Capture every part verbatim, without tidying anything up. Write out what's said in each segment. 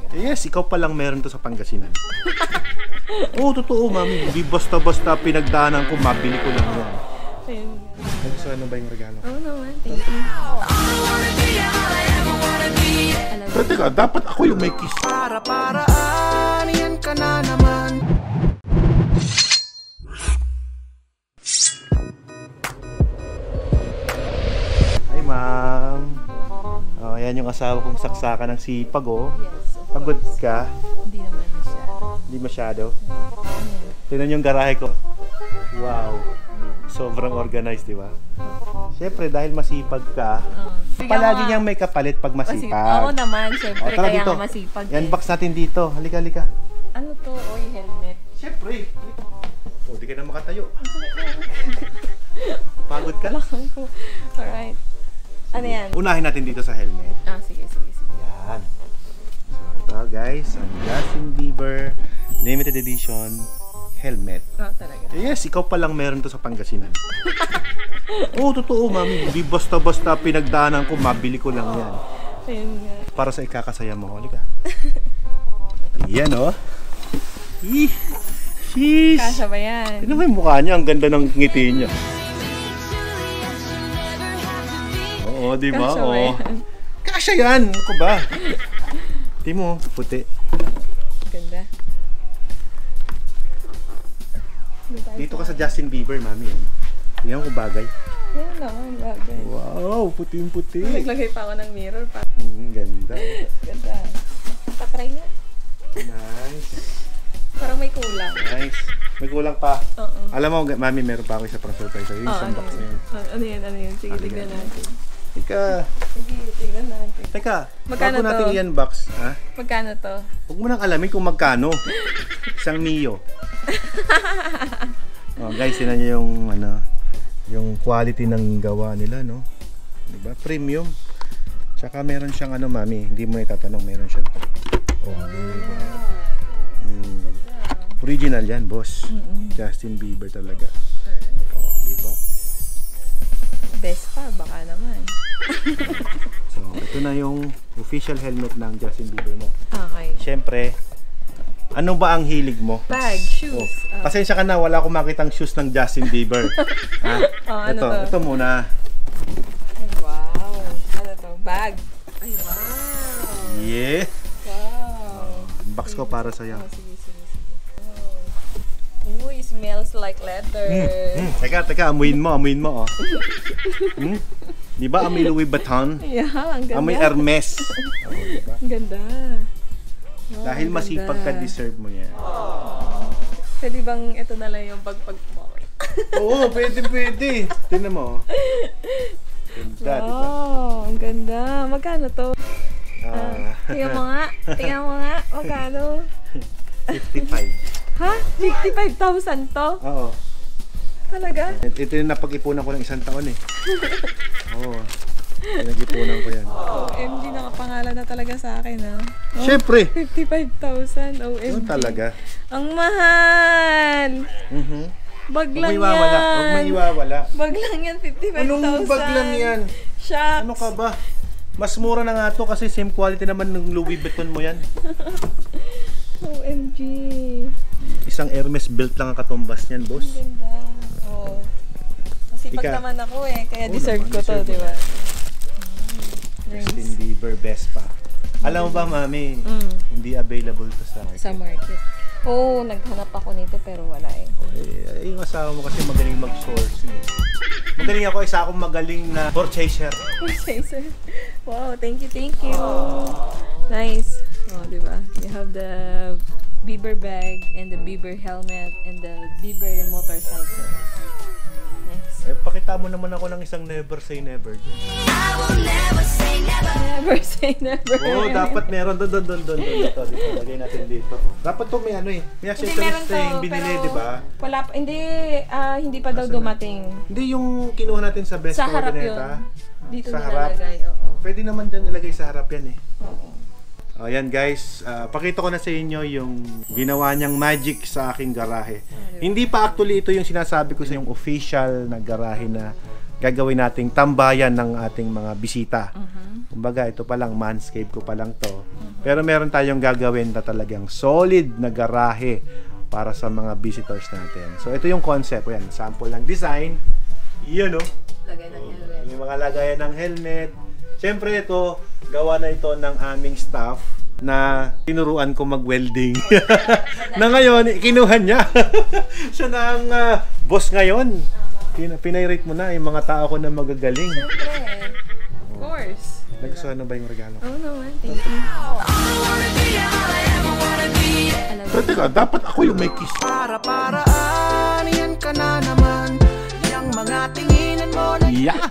Yes, ikaw pa lang meron to sa Pangasinan. Oo, totoo, mami. Hindi basta-basta pinagdaanan ko, mabili ko lang yan. Gusto ano ba yung regalo? Oo naman, thank you. Pero teka, dapat ako yung may kiss. Para-paraan, yan ka na naman. Hi, ma'am. Oh, yan yung asawa kong saksakan ng sipag, oh. Yes, of Pagod course. ka? Hindi naman masyado. Hindi masyado. Tingnan yung garahe ko. Wow. Sobrang organized, di ba? Siyempre, dahil masipag ka, Uh, palagi niyang may kapalit pag masipag. Oo naman, syempre, O, tara kaya dito. nga masipag. Yan, eh. box natin dito. Halika, halika. Ano to? Oy, helmet. Siyempre. O, di ka na makatayo. Pagod ka? Lakan ko. Alright. Ano yan? Unahin natin dito sa helmet. Ah, sige, sige, sige. Yan. So, ito guys, ang Justin Bieber limited edition helmet. Oh, talaga. Yes, ikaw pa lang meron to sa Pangasinan. Oo, totoo, mami. Hindi basta-basta pinagdaanan ko, mabili ko lang yan. Ayun nga. Para sa ikakasaya mo. Halika. Yan, oh. Ih, sheesh. Kasha ba yan? Tignan mo yung mukha niya, ang ganda ng ngiti niya. Oo, di ba? Kasha ba Oo. yan? Kasha yan! Ako ba? Di mo, puti. Ganda. Dito ka sa Justin Bieber, mami. Tingnan ko bagay. Ayun naman, bagay. Wow, puting-puti. Naglagay pa ako ng mirror pa. Mm, ganda. Ganda. Patry nga. Nice. Parang may kulang. Nice. May kulang pa. Oo. Alam mo, mami, meron pa ako isa pang surprise sa'yo. Yung Oh, isang ano box na yun? yun. Ah, ano yan, ano yan? Sige, Halika. tignan natin. Teka. Sige, tignan natin. Teka. Magkano bago natin to? i-unbox, ha? Magkano to? Huwag mo nang alamin kung magkano. Isang Mio. Oh, guys, tinan niyo yung ano, yung quality ng gawa nila, no? 'Di ba? Premium. Tsaka meron siyang ano, mami, hindi mo na itatanong, meron siyang to. Oh, diba? Mm. Original 'yan, boss. Mm-mm. Justin Bieber talaga. Oh, 'di ba? Best pa, baka naman. So, ito na yung official helmet ng Justin Bieber mo. Okay. Siyempre, ano ba ang hilig mo? Bag, shoes. Oh, Oh. pasensya ka na, wala akong makitang shoes ng Justin Bieber. Ha? Oh, ano ito, to? ito muna. Ay, wow. Ano to? Bag. Ay, wow. Yeah. Wow. Box ko para sa'yo. Oh, sige, sige, sige. Oh. Uy, smells like leather. Hmm, teka, teka, amuin mo, amuin mo, oh. Hmm? Di ba amoy Louis Vuitton? Yeah, ang ganda. Amoy Hermes. Oh, diba? Ang ganda. Oh, Dahil ang masipag ka, ganda. deserve mo yan. Pwede bang ito na lang yung pagpag mo? Oo, pwede, pwede. Tingnan mo. Ganda, di ba? Wow, ang ganda. Magkano to? Ah, Tingnan mo nga. Tingnan mo nga. Magkano? fifty-five. Ha? fifty-five thousand to? Oo. Talaga? Ito yung napag-ipunan ko ng isang taon eh. Oo. Pinag-ipunan ko yan. O M G, nakapangalan na talaga sa akin, ha? Oh, Siyempre. fifty-five thousand. O M G. Yun talaga. Ang mahal! Mhm. Bag Huwag lang may iwawala. yan. Huwag may iwawala. Bag lang yan, fifty-five thousand. Anong bag lang yan? Shucks. Ano ka ba? Mas mura na nga to kasi same quality naman ng Louis Vuitton mo yan. O M G. Isang Hermes belt lang ang katumbas niyan, boss. Ang ganda. Oh. Masipag Ika. naman ako eh, kaya Oo deserve naman, ko to, deserve mo di ba? yan. Mm. Justin Bieber, best pa. Alam mo ba, mami, Mm. hindi available to sa market. Sa market. Oo, oh, naghanap ako nito pero wala eh. Eh, yung asawa mo kasi magaling mag-source. Eh. Magaling ako, isa akong magaling na purchaser. Chaser. Wow, thank you, thank you. Nice. Oh, di ba? You have the Bieber bag and the Bieber helmet and the Bieber motorcycle. Nice. Eh, pakita mo naman ako ng isang never say never. Never say never. Oo, dapat meron doon, doon, doon, doon, doon. Dito, dito. Lagay natin dito. Dapat to may ano eh. May Hindi meron accessories to, na yung binili, pero di ba? wala pa, hindi, ah, hindi pa daw Nasaan na? dumating. Hindi yung kinuha natin sa best Sa harap yun. coordinate, Dito Sa harap? nilalagay, oo. Pwede naman dyan ilagay sa harap yan eh. Oo. Ayan guys, uh, pakita ko na sa inyo yung ginawa niyang magic sa aking garahe. Hindi pa actually ito yung sinasabi ko sa yung official na garahe na gagawin nating tambayan ng ating mga bisita. Uh-huh. Kumbaga ito pa lang, manscape ko pa lang to. Uh-huh. Pero meron tayong gagawin na talagang solid na garahe para sa mga visitors natin. So, ito yung concept. Yan, sample ng design. Yun, no? Lagay ng helmet. Yung mga lagayan ng helmet. Siyempre, ito, gawa na ito ng aming staff na tinuruan ko mag-welding. Na ngayon, kinuha niya. Siya na ang uh, boss ngayon. Pin- Pinay-rate mo na yung mga tao ko na magagaling. Siyempre. Of course. Nagustuhan na ba yung regalo? Oo naman. Thank you. Alam Pero teka, dapat ako yung may kiss. Para-paraan, yan ka na naman. Yang mga tinginan mo na Yeah!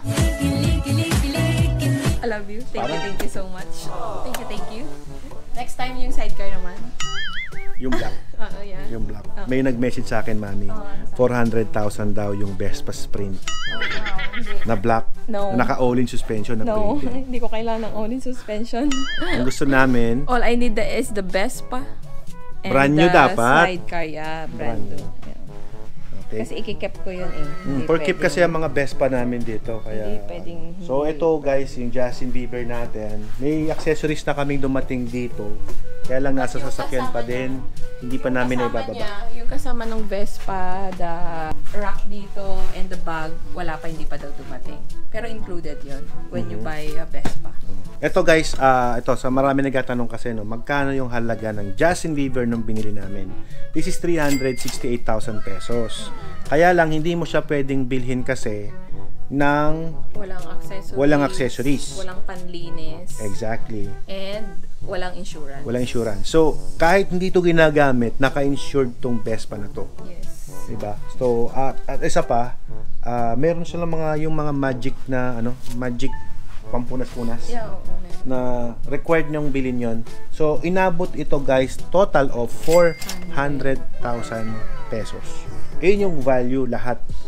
I love you. Thank you, thank you so much. Thank you, thank you. Next time yung sidecar naman. Yung black. Oo, yeah. Yung black. May nag-message sa akin, mami. four hundred thousand daw yung Vespa Sprint. Oh, wow. Hindi. Na black. No. Na naka-all-in suspension na No, printed. hindi ko kailangan ng all-in suspension. Ang gusto namin, All I need the, is the Vespa. And Brand new the dapat. sidecar, yeah. Brand Brand, new. new. Yeah. okay. Kasi ikikep ko yun eh. Mm, Hindi for keep pwedeng- kasi ang mga Vespa namin dito. Kaya, Hindi pwedeng hindi. So ito guys, yung Justin Bieber natin. May accessories na kaming dumating dito. Kaya lang nasa Yung sasakyan pa kasama din. Hindi pa namin na Kasama ibababa. niya, yung kasama ng Vespa, the rack dito, and the bag, wala pa, hindi pa daw dumating. Pero included yun when you Mhm. buy a Vespa. Ito guys, ah ito sa marami nagtatanong kasi no, magkano yung halaga ng Justin Bieber nung binili namin? This is three hundred sixty-eight thousand pesos. Kaya lang hindi mo siya pwedeng bilhin kasi ng Walang accessories. Walang accessories. Walang panlinis. exactly, And walang insurance. walang insurance. So, kahit hindi to ginagamit, naka-insured tong Vespa na to. Yes. Diba? So, at, at isa pa, ah, meron silang mga yung mga magic na ano, magic pampunas-punas. Yeah, oo. meron. Na required nyong bilhin yon. So, inabot ito guys, total of four hundred thousand pesos. Yun yung value lahat